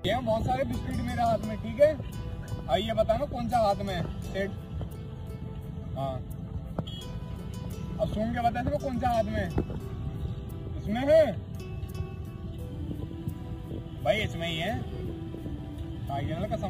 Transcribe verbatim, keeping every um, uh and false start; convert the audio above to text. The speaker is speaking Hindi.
ये बहुत सारे बिस्किट मेरे हाथ में, ठीक है। आइए बताना कौन सा हाथ में है सेट। हाँ अब सुन के बता इसमें कौन सा हाथ में है। इसमें है भाई, इसमें ही है। आइए ना कसम।